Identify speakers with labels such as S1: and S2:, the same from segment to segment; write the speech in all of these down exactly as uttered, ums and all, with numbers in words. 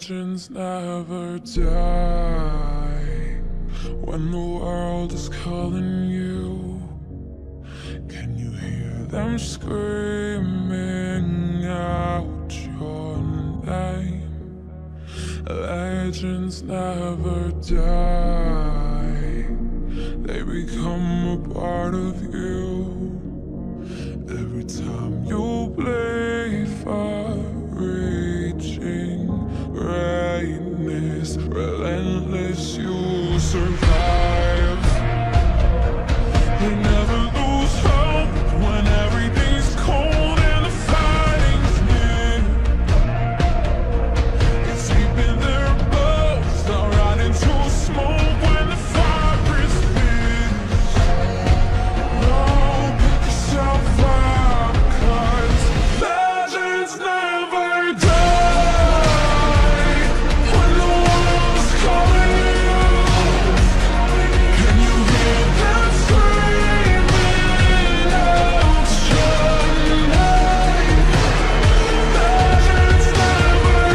S1: Legends never die. When the world is calling you, can you hear them screaming out your name? Legends never die. They become a part of you every time you play for reaching greatness. Relentless, you survive. You never lose hope when everything's cold and the fighting's near. It's deep in their bones, they'll rot into smoke when the fire is finished. Oh, pick yourself up, 'cause legends never die. When the world's calling you, can you hear them screaming out your name? Legends never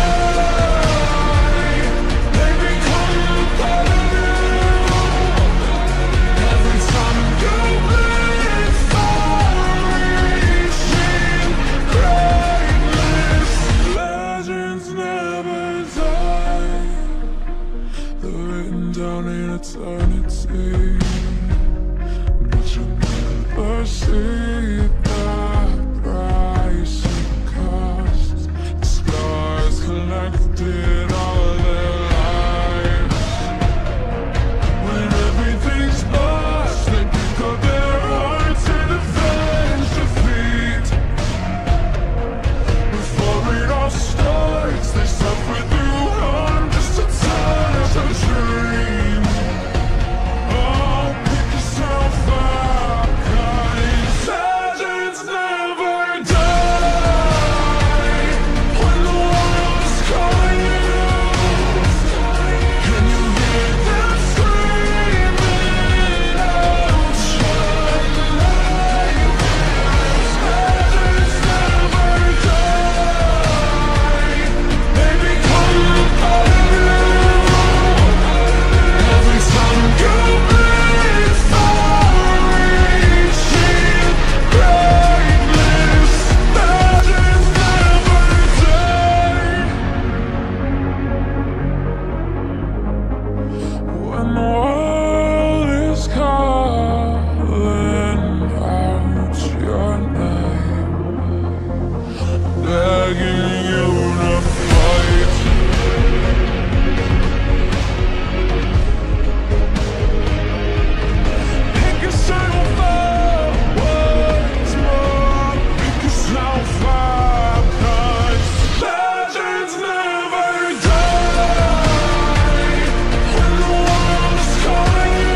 S1: die. They become a part of you every time you live for reaching greatness. Legends never die. They're written down in eternity, but you'll never see the price it costs. The scars collected all their lives. When everything's lost, they pick up their hearts and avenge defeat. Before it all starts, they suffer through harm just to tell us a dream. Oh, pick yourself up, 'cause legends never die. When the world's calling you, can you hear them screaming out your name? Legends never die. They become a part of you every time you live for reaching greatness. Legends never die. When the world is calling out your name, begging you to fight. Pick yourself up once more. Pick yourself up, 'cause legends never die. When the world's calling you,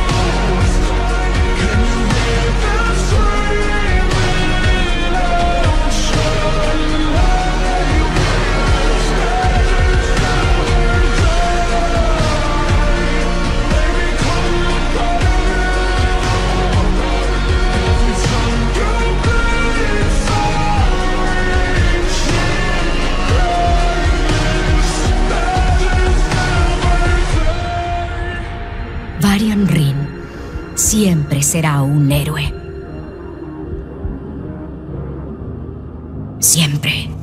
S1: can you hear them screaming out your name? Legends never die. They become a part of you every time you live for reaching greatness. Legends never die.
S2: Varian Wryn siempre será un héroe. Siempre.